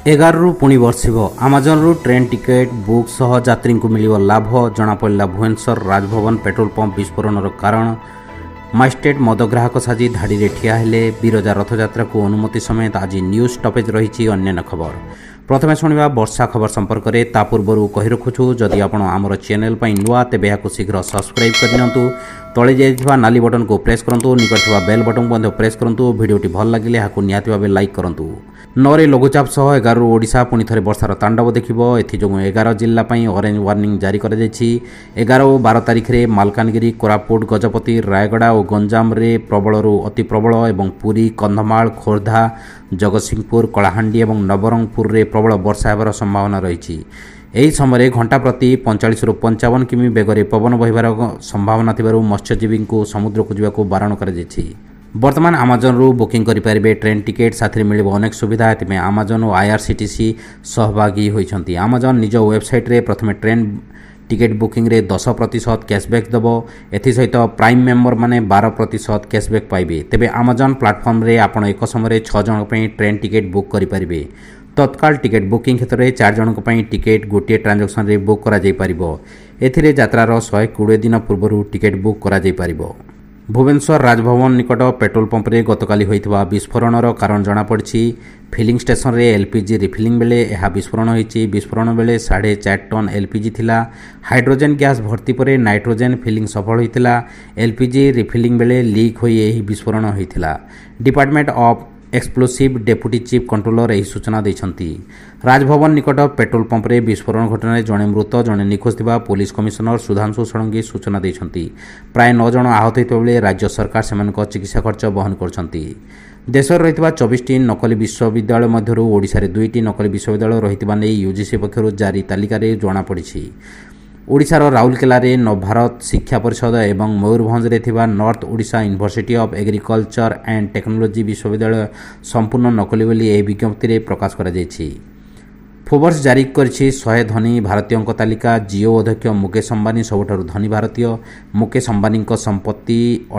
11 ରୁ ପୁଣି ବର୍ଷିବ ଆମାଜନରୁ ଟ୍ରେନ୍ ଟିକେଟ୍ ବୁକ୍ ସହ ଯାତ୍ରୀଙ୍କୁ ମିଳିବ ଲାଭ। ଜଣାପଡ଼ିଲା ଭୁବନେଶ୍ୱର ରାଜଭବନ ପେଟ୍ରୋଲ ପମ୍ପ ବିସ୍ଫୋରଣର କାରଣ। ମାଜିଷ୍ଟ୍ରେଟ୍ ମଦ ଗ୍ରାହକ ସାଜି ଧାଡ଼ିରେ ଠିଆ ହେଲେ। ବିରଜା ରଥଯାତ୍ରାକୁ ଅନୁମତି ସମେତ ଆଜି ନ୍ୟୁଜ୍ ଷ୍ଟପେଜ୍ ରହିଛି। ଅନ୍ୟାନ୍ୟ ଖବର ପ୍ରଥମେ ଶୁଣିବା ବର୍ଷା ଖବର ସମ୍ପର୍କରେ। ତା ପୂର୍ବରୁ କହି ରଖୁଛୁ, ଯଦି ଆପଣ ଆମର ଚ୍ୟାନେଲ୍ ପାଇଁ ନୂଆ ତେବେ ଏହାକୁ ଶୀଘ୍ର ସବସ୍କ୍ରାଇବ୍ କରିନିଅନ୍ତୁ। ତଳେ ଯାଇଥିବା ନାଲି ବଟନକୁ ପ୍ରେସ୍ କରନ୍ତୁ। ନିକଟରେ ଥିବା ବେଲ୍ ବଟନକୁ ମଧ୍ୟ ପ୍ରେସ୍ କରନ୍ତୁ। ଭିଡ଼ିଓଟି ଭଲ ଲାଗିଲେ ଏହାକୁ ନିହାତି ଭାବେ ଲାଇକ୍ କରନ୍ତୁ। 9ରେ ଲଘୁଚାପ ସହ 11ରୁ ଓଡ଼ିଶା ପୁଣି ଥରେ ବର୍ଷାର ତାଣ୍ଡବ ଦେଖିବ। ଏଥିଯୋଗୁଁ 11 ଜିଲ୍ଲା ପାଇଁ ଅରେଞ୍ଜ ୱାର୍ଣ୍ଣିଂ ଜାରି କରାଯାଇଛି। 11 ଓ 12 ତାରିଖରେ ମାଲକାନଗିରି, କୋରାପୁଟ, ଗଜପତି, ରାୟଗଡ଼ା ଓ ଗଞ୍ଜାମରେ ପ୍ରବଳରୁ ଅତି ପ୍ରବଳ ଏବଂ ପୁରୀ, କନ୍ଧମାଳ, ଖୋର୍ଦ୍ଧା, ଜଗତସିଂହପୁର, କଳାହାଣ୍ଡି ଏବଂ ନବରଙ୍ଗପୁରରେ ପ୍ରବଳ ବର୍ଷା ହେବାର ସମ୍ଭାବନା ରହିଛି। ଏହି ସମୟରେ ଘଣ୍ଟା ପ୍ରତି 45ରୁ 55 କିମି ବେଗରେ ପବନ ବହିବାର ସମ୍ଭାବନା ଥିବାରୁ ମତ୍ସ୍ୟଜୀବୀଙ୍କୁ ସମୁଦ୍ରକୁ ଯିବାକୁ ବାରଣ କରାଯାଇଛି। ବର୍ତ୍ତମାନ ଆମାଜନରୁ ବୁକିଂ କରିପାରିବେ ଟ୍ରେନ୍ ଟିକେଟ୍। ସାଥିରେ ମିଳିବ ଅନେକ ସୁବିଧା। ଏଥିପାଇଁ ଆମାଜନ ଓ IRCTC ସହଭାଗୀ ହୋଇଛନ୍ତି। ଆମାଜନ ନିଜ ୱେବସାଇଟ୍ରେ ପ୍ରଥମେ ଟ୍ରେନ୍ ଟିକେଟ୍ ବୁକିଂରେ 10% କ୍ୟାଶବ୍ୟାକ୍ ଦେବ। ଏଥିସହିତ ପ୍ରାଇମ୍ ମେମ୍ବରମାନେ 12% କ୍ୟାଶବ୍ୟାକ୍ ପାଇବେ। ତେବେ ଆମାଜନ ପ୍ଲାଟଫର୍ମରେ ଆପଣ ଏକ ସମୟରେ 6 ଜଣଙ୍କ ପାଇଁ ଟ୍ରେନ୍ ଟିକେଟ୍ ବୁକ୍ କରିପାରିବେ। ତତ୍କାଳ ଟିକେଟ୍ ବୁକିଂ କ୍ଷେତ୍ରରେ 4 ଜଣଙ୍କ ପାଇଁ ଟିକେଟ୍ ଗୋଟିଏ ଟ୍ରାଞ୍ଜାକ୍ସନରେ ବୁକ୍ କରାଯାଇପାରିବ। ଏଥିରେ ଯାତ୍ରାର 120 ଦିନ ପୂର୍ବରୁ ଟିକେଟ୍ ବୁକ୍ କରାଯାଇପାରିବ। ଭୁବନେଶ୍ୱର ରାଜଭବନ ନିକଟ ପେଟ୍ରୋଲ ପମ୍ପରେ ଗତକାଲି ହୋଇଥିବା ବିସ୍ଫୋରଣର କାରଣ ଜଣାପଡ଼ିଛି। ଫିଲିଂ ଷ୍ଟେସନରେ LPG ରିଫିଲିଂ ବେଳେ ଏହା ବିସ୍ଫୋରଣ ହୋଇଛି। ବିସ୍ଫୋରଣ ବେଳେ 4.5 ଟନ୍ LPG ଥିଲା। ହାଇଡ୍ରୋଜେନ୍ ଗ୍ୟାସ୍ ଭର୍ତ୍ତି ପରେ ନାଇଟ୍ରୋଜେନ୍ ଫିଲିଂ ସଫଳ ହୋଇଥିଲା। LPG ରିଫିଲିଂ ବେଳେ ଲିକ୍ ହୋଇ ଏହି ବିସ୍ଫୋରଣ ହୋଇଥିଲା। Department of explosive deputy chief controller ଏହି ସୂଚନା ଦେଇଛନ୍ତି। ରାଜଭବନ ନିକଟ ପେଟ୍ରୋଲ ପମ୍ପରେ ବିସ୍ଫୋରଣ ଘଟଣାରେ ଜଣେ ମୃତ, ଜଣେ ନିଖୋଜ ଥିବା ପୋଲିସ କମିଶନର ସୁଧାଂଶୁ ଷଡ଼ଙ୍ଗୀ ସୂଚନା ଦେଇଛନ୍ତି। ପ୍ରାୟ 9 ଜଣ ଆହତ ହୋଇଥିବା ବେଳେ ରାଜ୍ୟ ସରକାର ସେମାନଙ୍କ ଚିକିତ୍ସା ଖର୍ଚ୍ଚ ବହନ କରୁଛନ୍ତି। ଦେଶରେ ରହିଥିବା 24ଟି ନକଲି ବିଶ୍ୱବିଦ୍ୟାଳୟ ମଧ୍ୟରୁ ଓଡ଼ିଶାରେ 2ଟି ନକଲି ବିଶ୍ୱବିଦ୍ୟାଳୟ ରହିଥିବା ନେଇ UGC ପକ୍ଷରୁ ଜାରି ତାଲିକାରେ ଜଣାପଡ଼ିଛି। ଓଡ଼ିଶାର ରାଉରକେଲାରେ ନବଭାରତ ଶିକ୍ଷା ପରିଷଦ ଏବଂ ମୟୂରଭଞ୍ଜରେ ଥିବା north Odisha university of agriculture and technology ବିଶ୍ୱବିଦ୍ୟାଳୟ ସମ୍ପୂର୍ଣ୍ଣ ନକଲି ବୋଲି ଏହି ବିଜ୍ଞପ୍ତିରେ ପ୍ରକାଶ କରାଯାଇଛି। ଫୋର୍ବସ୍ ଜାରି କରିଛି 100 ଧନୀ ଭାରତୀୟଙ୍କ ତାଲିକା। ଜିଓ ଅଧ୍ୟକ୍ଷ ମୁକେଶ ଅମ୍ବାନୀ ସବୁଠାରୁ ଧନୀ ଭାରତୀୟ। ମୁକେଶ ଅମ୍ବାନୀଙ୍କ ସମ୍ପତ୍ତି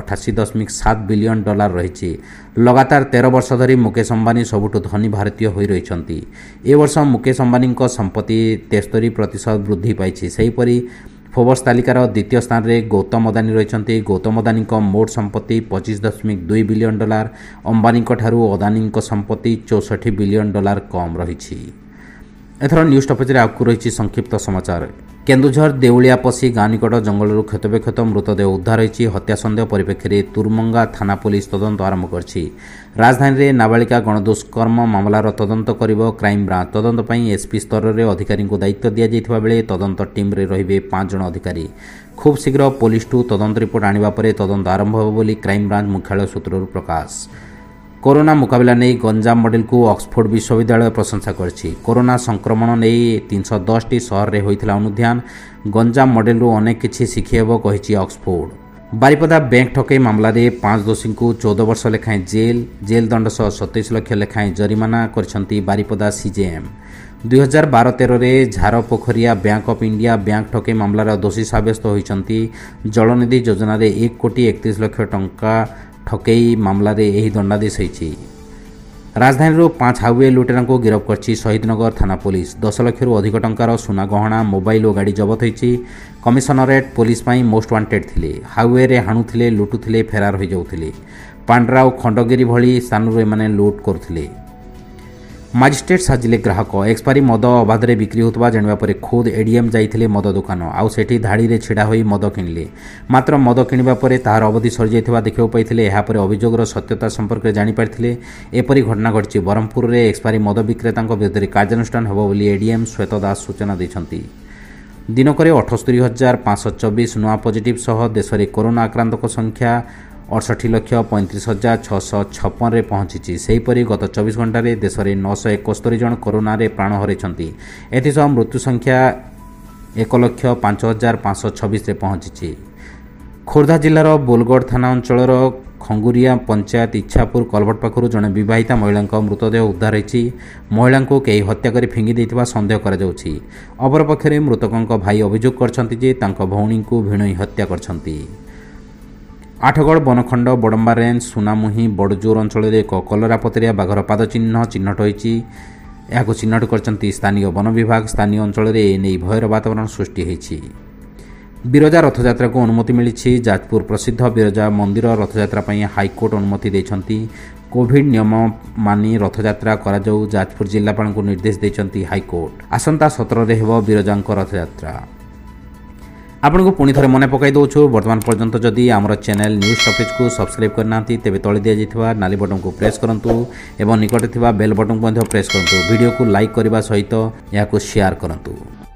$88.7 ବିଲିୟନ ରହିଛି। ଲଗାତାର 13 ବର୍ଷ ଧରି ମୁକେଶ ଅମ୍ବାନୀ ସବୁଠୁ ଧନୀ ଭାରତୀୟ ହୋଇ ରହିଛନ୍ତି। ଏ ବର୍ଷ ମୁକେଶ ଅମ୍ବାନୀଙ୍କ ସମ୍ପତ୍ତି 73% ବୃଦ୍ଧି ପାଇଛି। ସେହିପରି ଫୋର୍ବସ୍ ତାଲିକାର ଦ୍ୱିତୀୟ ସ୍ଥାନରେ ଗୌତମ ଅଦାନୀ ରହିଛନ୍ତି। ଗୌତମ ଅଦାନୀଙ୍କ ମୋଟ ସମ୍ପତ୍ତି $25.2 ବିଲିୟନ। ଅମ୍ବାନୀଙ୍କ ଠାରୁ ଅଦାନୀଙ୍କ ସମ୍ପତ୍ତି $64 ବିଲିୟନ କମ୍ ରହିଛି। ଏଥର ନ୍ୟୁଜ୍ ଷ୍ଟପେଜରେ ଆଗକୁ ରହିଛି ସଂକ୍ଷିପ୍ତ ସମାଚାର। କେନ୍ଦୁଝର ଦେଉଳିଆ ପଶି ଗାଁ ନିକଟ ଜଙ୍ଗଲରୁ କ୍ଷତବିକ୍ଷତ ମୃତଦେହ ଉଦ୍ଧାର ହୋଇଛି। ହତ୍ୟା ସନ୍ଦେହ ପରିପ୍ରେକ୍ଷୀରେ ତୁରମଙ୍ଗା ଥାନା ପୋଲିସ ତଦନ୍ତ ଆରମ୍ଭ କରିଛି। ରାଜଧାନୀରେ ନାବାଳିକା ଗଣଦୁଷ୍କର୍ମ ମାମଲାର ତଦନ୍ତ କରିବ କ୍ରାଇମବ୍ରାଞ୍ଚ। ତଦନ୍ତ ପାଇଁ SP ସ୍ତରରେ ଅଧିକାରୀଙ୍କୁ ଦାୟିତ୍ୱ ଦିଆଯାଇଥିବା ବେଳେ ତଦନ୍ତ ଟିମ୍ରେ ରହିବେ 5 ଜଣ ଅଧିକାରୀ। ଖୁବ୍ ଶୀଘ୍ର ପୋଲିସଠୁ ତଦନ୍ତ ରିପୋର୍ଟ ଆଣିବା ପରେ ତଦନ୍ତ ଆରମ୍ଭ ହେବ ବୋଲି କ୍ରାଇମବ୍ରାଞ୍ଚ ମୁଖ୍ୟାଳୟ ସୂତ୍ରରୁ ପ୍ରକାଶ। କରୋନା ମୁକାବିଲା ନେଇ ଗଞ୍ଜାମ ମଡେଲକୁ ଅକ୍ସଫୋର୍ଡ ବିଶ୍ୱବିଦ୍ୟାଳୟ ପ୍ରଶଂସା କରିଛି। କରୋନା ସଂକ୍ରମଣ ନେଇ 310ଟି ସହରରେ ହୋଇଥିଲା ଅନୁଧ୍ୟାନ। ଗଞ୍ଜାମ ମଡେଲରୁ ଅନେକ କିଛି ଶିଖିହେବ କହିଛି ଅକ୍ସଫୋର୍ଡ। ବାରିପଦା ବ୍ୟାଙ୍କ ଠକେଇ ମାମଲାରେ 5 ଦୋଷୀଙ୍କୁ 14 ବର୍ଷ ଲେଖାଏଁ ଜେଲ୍ ଦଣ୍ଡ ସହ 27 ଲକ୍ଷ ଲେଖାଏଁ ଜରିମାନା କରିଛନ୍ତି Baripada CJM। 2012-13ରେ Jharpokharia bank of India bank ଠକେଇ ମାମଲାର ଦୋଷୀ ସାବ୍ୟସ୍ତ ହୋଇଛନ୍ତି। ଜଳନିଧି ଯୋଜନାରେ 1,31,00,000 ଟଙ୍କା ଠକେଇ ମାମଲାରେ ଏହି ଦଣ୍ଡାଦେଶ ହୋଇଛି। ରାଜଧାନୀରୁ 5 ହାଇୱେ ଲୁଟେରାଙ୍କୁ ଗିରଫ କରିଛି ଶହୀଦନଗର ଥାନା ପୋଲିସ। 10 ଲକ୍ଷରୁ ଅଧିକ ଟଙ୍କାର ସୁନା ଗହଣା, ମୋବାଇଲ ଓ ଗାଡ଼ି ଜବତ ହୋଇଛି। କମିଶନରେଟ୍ ପୋଲିସ ପାଇଁ ମୋଷ୍ଟ ୱାଣ୍ଟେଡ୍ ଥିଲେ। ହାଇୱେରେ ହାଣୁଥିଲେ, ଲୁଟୁଥିଲେ, ଫେରାର ହୋଇଯାଉଥିଲେ। ପାଣ୍ଡ୍ରା ଓ ଖଣ୍ଡଗିରି ଭଳି ସ୍ଥାନରୁ ଏମାନେ ଲୁଟ୍ କରୁଥିଲେ। ମାଜିଷ୍ଟ୍ରେଟ୍ ସାଜିଲେ ଗ୍ରାହକ। ଏକ୍ସପାରି ମଦ ଅବାଧରେ ବିକ୍ରି ହେଉଥିବା ଜାଣିବା ପରେ ଖୋଦ୍ ADM ଯାଇଥିଲେ ମଦ ଦୋକାନ। ଆଉ ସେଠି ଧାଡ଼ିରେ ଛିଡ଼ା ହୋଇ ମଦ କିଣିଲେ। ମାତ୍ର ମଦ କିଣିବା ପରେ ତାହାର ଅବଧି ସରିଯାଇଥିବା ଦେଖିବାକୁ ପାଇଥିଲେ। ଏହାପରେ ଅଭିଯୋଗର ସତ୍ୟତା ସମ୍ପର୍କରେ ଜାଣିପାରିଥିଲେ। ଏପରି ଘଟଣା ଘଟିଛି। ବ୍ରହ୍ମପୁରରେ ଏକ୍ସପାରି ମଦ ବିକ୍ରେତାଙ୍କ ବିରୁଦ୍ଧରେ କାର୍ଯ୍ୟାନୁଷ୍ଠାନ ହେବ ବୋଲି ADM ଶ୍ଵେତ ଦାସ ସୂଚନା ଦେଇଛନ୍ତି। ଦିନକରେ 78,524 ନୂଆ ପଜିଟିଭ୍ ସହ ଦେଶରେ କରୋନା ଆକ୍ରାନ୍ତଙ୍କ ସଂଖ୍ୟା 68,35,656ରେ ପହଞ୍ଚିଛି। ସେହିପରି ଗତ 24 ଘଣ୍ଟାରେ ଦେଶରେ 971 ଜଣ କରୋନାରେ ପ୍ରାଣ ହରାଇଛନ୍ତି। ଏଥିସହ ମୃତ୍ୟୁ ସଂଖ୍ୟା 1,05,526ରେ ପହଞ୍ଚିଛି। ଖୋର୍ଦ୍ଧା ଜିଲ୍ଲାର ବୋଲଗଡ଼ ଥାନା ଅଞ୍ଚଳର ଖଙ୍ଗୁରିଆ ପଞ୍ଚାୟତ ଇଚ୍ଛାପୁର କଲଭଟ ପାଖରୁ ଜଣେ ବିବାହିତା ମହିଳାଙ୍କ ମୃତଦେହ ଉଦ୍ଧାର ହୋଇଛି। ମହିଳାଙ୍କୁ କେହି ହତ୍ୟା କରି ଫିଙ୍ଗି ଦେଇଥିବା ସନ୍ଦେହ କରାଯାଉଛି। ଅପରପକ୍ଷରେ ମୃତକଙ୍କ ଭାଇ ଅଭିଯୋଗ କରିଛନ୍ତି ଯେ ତାଙ୍କ ଭଉଣୀଙ୍କୁ ଭିଣୋଇ ହତ୍ୟା କରିଛନ୍ତି। ଆଠଗଡ଼ ବନଖଣ୍ଡ ବଡ଼ମ୍ବା ରେଞ୍ଜ ସୁନାମୁହିଁ ବଡ଼ଜୋର ଅଞ୍ଚଳରେ ଏକ କଲରାପତରିଆ ବାଘର ପାଦ ଚିହ୍ନଟ ହୋଇଛି। ଏହାକୁ ଚିହ୍ନଟ କରିଛନ୍ତି ସ୍ଥାନୀୟ ବନ ବିଭାଗ। ସ୍ଥାନୀୟ ଅଞ୍ଚଳରେ ଏନେଇ ଭୟର ବାତାବରଣ ସୃଷ୍ଟି ହୋଇଛି। ବିରଜା ରଥଯାତ୍ରାକୁ ଅନୁମତି ମିଳିଛି। ଯାଜପୁର ପ୍ରସିଦ୍ଧ ବିରଜା ମନ୍ଦିର ରଥଯାତ୍ରା ପାଇଁ ହାଇକୋର୍ଟ ଅନୁମତି ଦେଇଛନ୍ତି। କୋଭିଡ୍ ନିୟମ ମାନି ରଥଯାତ୍ରା କରାଯାଉ ଯାଜପୁର ଜିଲ୍ଲାପାଳଙ୍କୁ ନିର୍ଦ୍ଦେଶ ଦେଇଛନ୍ତି ହାଇକୋର୍ଟ। ଆସନ୍ତା 17ରେ ହେବ ବିରଜାଙ୍କ ରଥଯାତ୍ରା। ଆପଣଙ୍କୁ ପୁଣି ଥରେ ମନେ ପକାଇ ଦେଉଛୁ, ବର୍ତ୍ତମାନ ପର୍ଯ୍ୟନ୍ତ ଯଦି ଆମର ଚ୍ୟାନେଲ୍ ନ୍ୟୁଜ୍ ଷ୍ଟପେଜକୁ ସବସ୍କ୍ରାଇବ୍ କରିନାହାନ୍ତି ତେବେ ତଳେ ଦିଆଯାଇଥିବା ନାଲି ବଟନକୁ ପ୍ରେସ୍ କରନ୍ତୁ ଏବଂ ନିକଟରେ ଥିବା ବେଲ୍ ବଟନକୁ ମଧ୍ୟ ପ୍ରେସ୍ କରନ୍ତୁ। ଭିଡ଼ିଓକୁ ଲାଇକ୍ କରିବା ସହିତ ଏହାକୁ ସେୟାର କରନ୍ତୁ।